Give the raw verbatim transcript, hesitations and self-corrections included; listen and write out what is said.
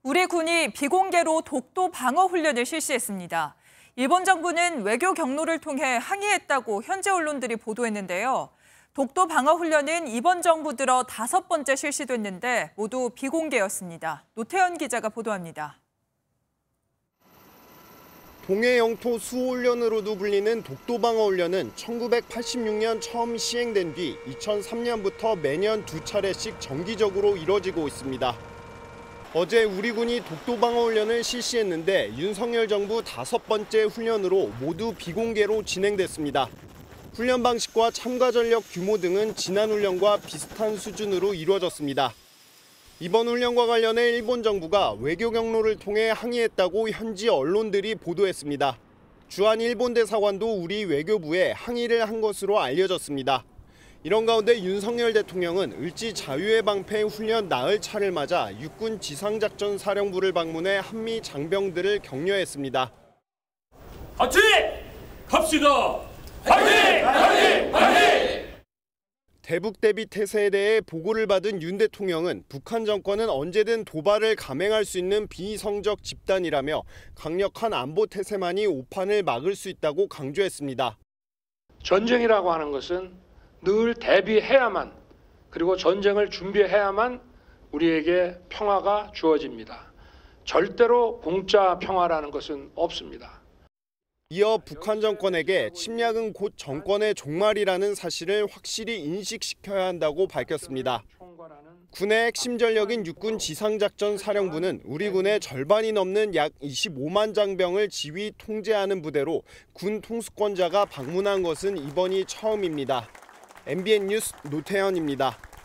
우리 군이 비공개로 독도 방어 훈련을 실시했습니다. 일본 정부는 외교 경로를 통해 항의했다고 현지 언론들이 보도했는데요. 독도 방어 훈련은 이번 정부 들어 다섯 번째 실시됐는데 모두 비공개였습니다. 노태현 기자가 보도합니다. 동해 영토 수호훈련으로도 불리는 독도 방어 훈련은 천구백팔십육 년 처음 시행된 뒤 이천삼 년부터 매년 두 차례씩 정기적으로 이뤄지고 있습니다. 어제 우리 군이 독도 방어 훈련을 실시했는데 윤석열 정부 다섯 번째 훈련으로 모두 비공개로 진행됐습니다. 훈련 방식과 참가 전력 규모 등은 지난 훈련과 비슷한 수준으로 이루어졌습니다. 이번 훈련과 관련해 일본 정부가 외교 경로를 통해 항의했다고 현지 언론들이 보도했습니다. 주한 일본 대사관도 우리 외교부에 항의를 한 것으로 알려졌습니다. 이런 가운데 윤석열 대통령은 을지 자유의 방패 훈련 나흘 차를 맞아 육군 지상작전 사령부를 방문해 한미 장병들을 격려했습니다. 같이 갑시다. 화이팅! 화이팅! 화이팅! 대북 대비 태세에 대해 보고를 받은 윤 대통령은 북한 정권은 언제든 도발을 감행할 수 있는 비이성적 집단이라며 강력한 안보 태세만이 오판을 막을 수 있다고 강조했습니다. 전쟁이라고 하는 것은 늘 대비해야만, 그리고 전쟁을 준비해야만 우리에게 평화가 주어집니다. 절대로 공짜 평화라는 것은 없습니다. 이어 북한 정권에게 침략은 곧 정권의 종말이라는 사실을 확실히 인식시켜야 한다고 밝혔습니다. 군의 핵심 전력인 육군 지상작전 사령부는 우리 군의 절반이 넘는 약 이십오만 장병을 지휘 통제하는 부대로 군 통수권자가 방문한 것은 이번이 처음입니다. 엠비엔 뉴스 노태현입니다.